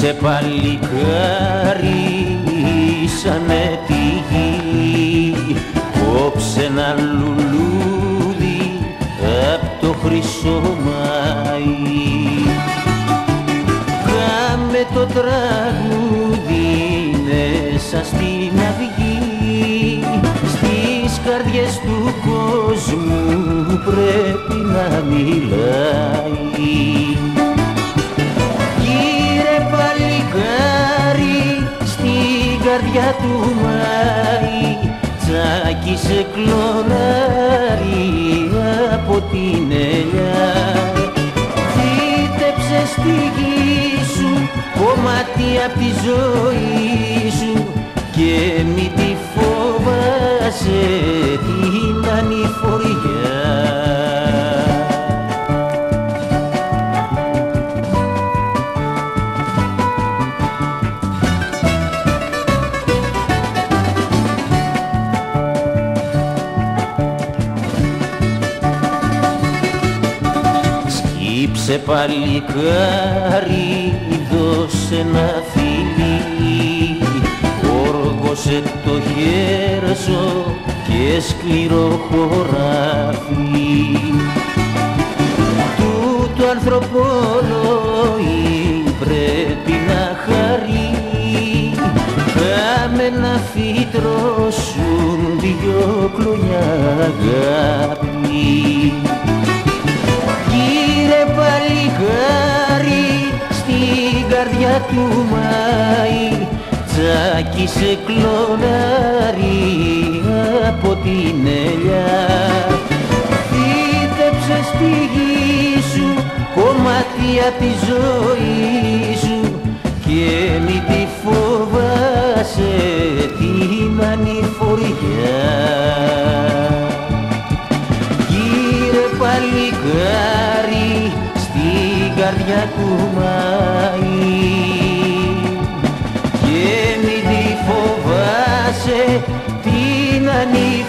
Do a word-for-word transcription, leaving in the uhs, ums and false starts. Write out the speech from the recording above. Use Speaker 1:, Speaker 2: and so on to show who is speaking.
Speaker 1: Σκύψε παλικάρι σανε τη γη, κόψε ένα λουλούδι απ' το χρυσό μάι. Κάμε το τραγούδι μέσα στην αυγή, στις καρδιές του κόσμου πρέπει να μιλάει. Καρδιά του Μάη τσάκισε κλονάρι από την ελιά. Φύτεψε στη γη σου κομμάτι απ' τη ζωή σου και μη τη φοβάσαι την ανηφοριά. Σκύψε παλικάρι, δώσε ένα φιλί, όργωσε το γέρσο και σκληρό χωράφι. Τούτο ανθρωπόλοη πρέπει να χαρεί, κάμε να φυτρώσουν δυο κλονιά αγάπη. Παλικάρι στην καρδιά του Μάη τσάκισε κλονάρι από την ελιά. Φύτεψε στη γη σου κομμάτι απ' τη ζωή σου και μη τη φοβάσαι την ανηφοριά. Γύρε παλικάρι στην καρδιά του Μάη και μη τη φοβάσαι την ανηφοριά.